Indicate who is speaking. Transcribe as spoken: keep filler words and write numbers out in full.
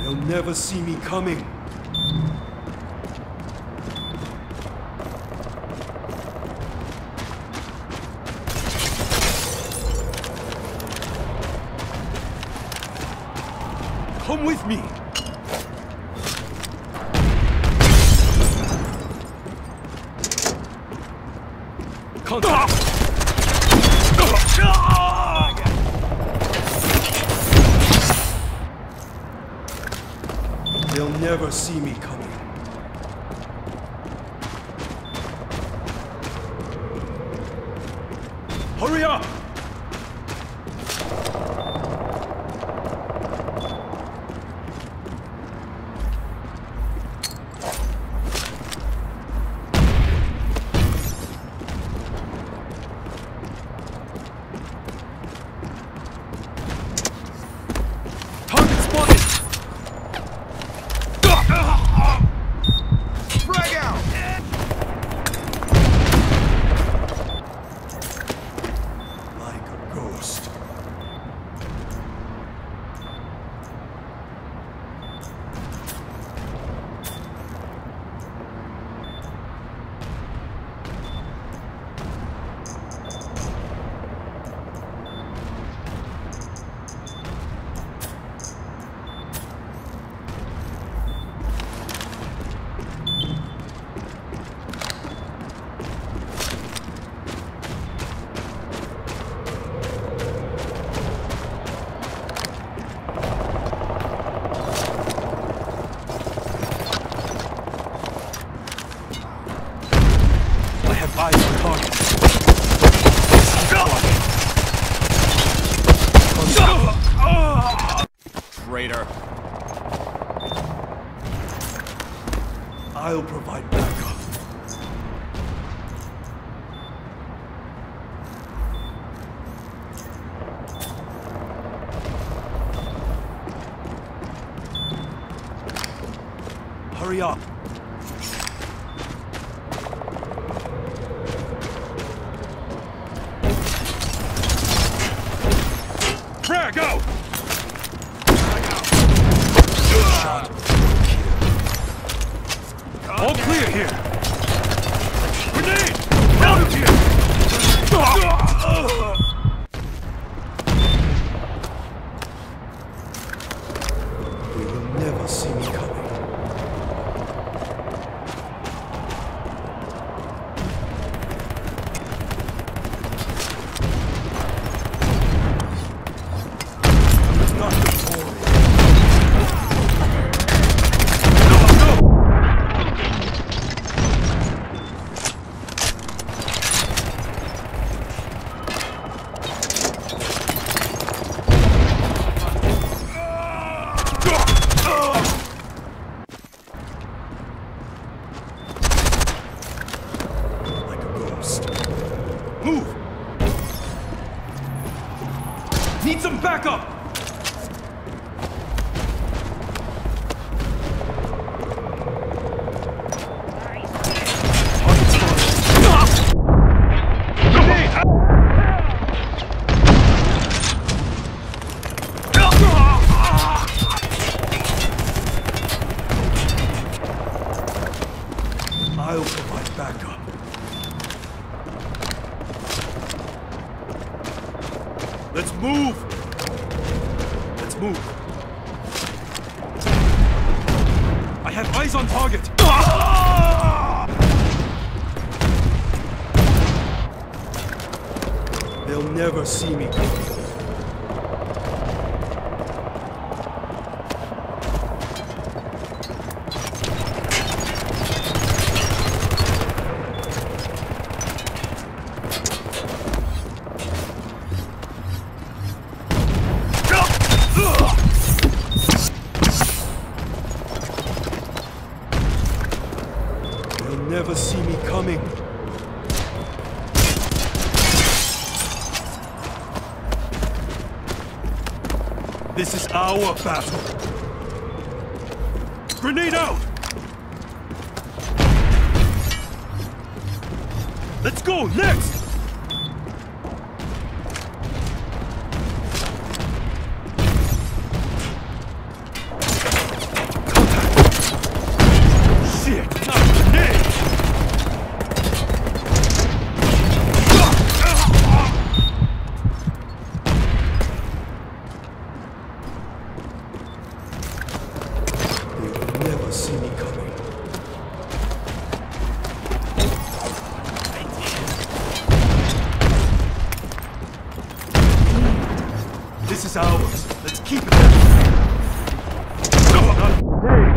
Speaker 1: They'll never see me coming. Come with me! Contact! They'll never see me coming. Hurry up! Eyes on target. Traitor. I'll provide backup. Hurry up. Frag out! Shot. All clear here. Grenade! Out of here! They will never see me coming. Move! Need some backup! I'll provide backup. Let's move! Let's move. I have eyes on target! They'll never see me coming. Never see me coming. This is our battle. Grenade out! Let's go, next!
Speaker 2: This is ours. Let's keep it. Not today.